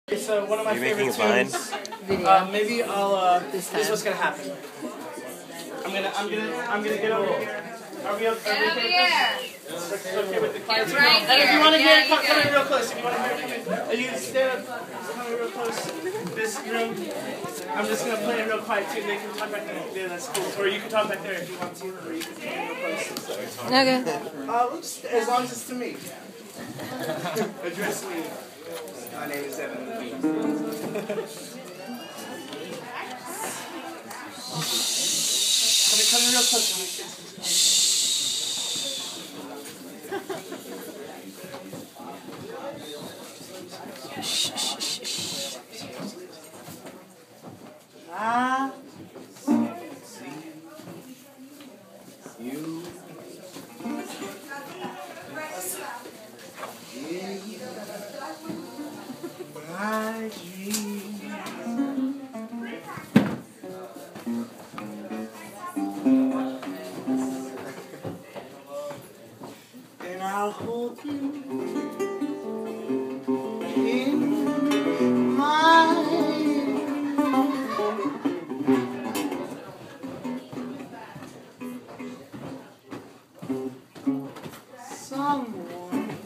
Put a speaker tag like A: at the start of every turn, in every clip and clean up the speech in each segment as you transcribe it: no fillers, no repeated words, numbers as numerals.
A: It's one of my favorite tunes. Maybe I'll. This is what's gonna happen. I'm gonna get over here. Are we okay with this? Okay with the quiet?
B: Right
A: and if you want to hear it,
B: here.
A: come in real close. If you want to hear it, come in. You stand up, come in real close. This room. I'm just gonna play a real quiet tune. They can talk back there. That's cool. Or you can talk back there if you want to, or you can come in real close.
B: Okay.
A: As long as it's to me. Address me. My name is Evan Levine. Come in real close. I see you in my dreams, and I'll hold you in my someone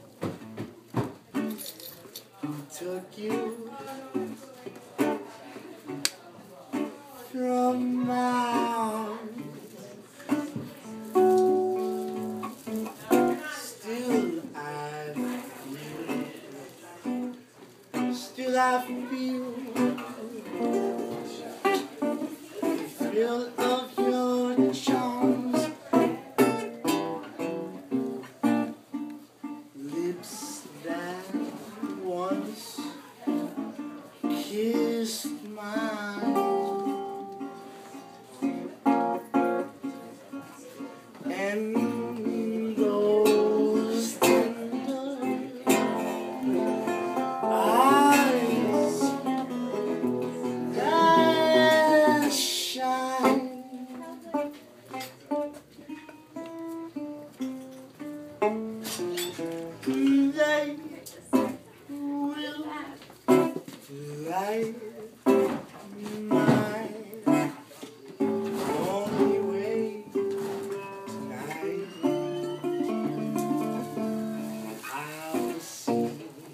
A: took you from my arms. Still I feel the thrill of your charms. Lips that once kissed mine, and those tender eyes that shine. They will light my only way tonight. I'll see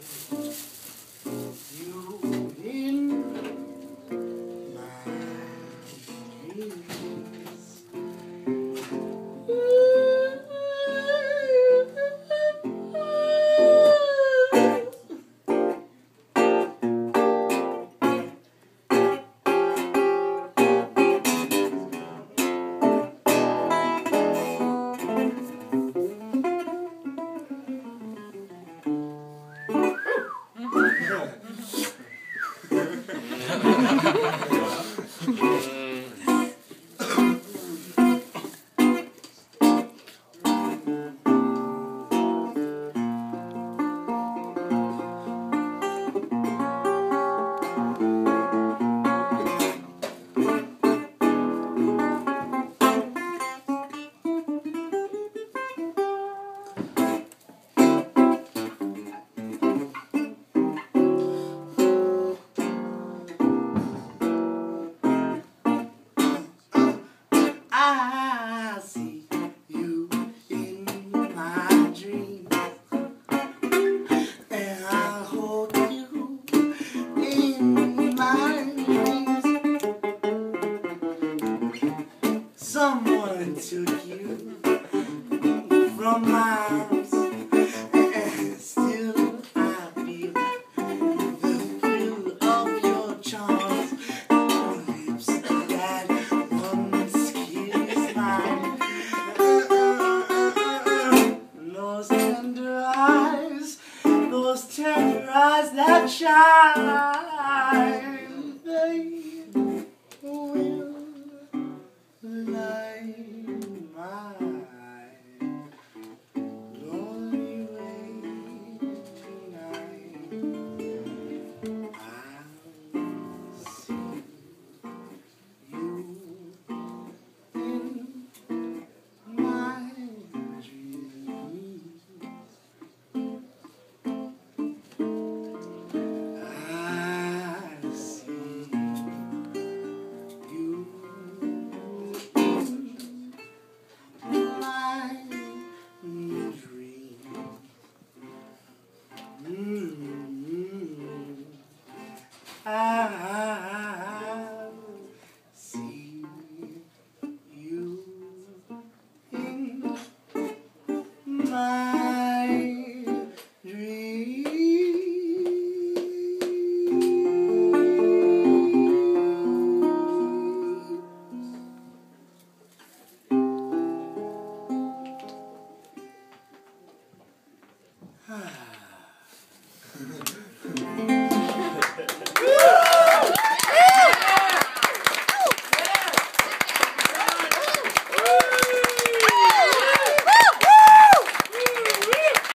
A: you in my dreams. I see you in my dreams, and I hold you in my dreams. Someone took you from my arms, and still I feel the thrill of your charms. Lips that once kissed mine, those tender eyes that shine. They will light my lonely way tonight. I'll see you in my dreams.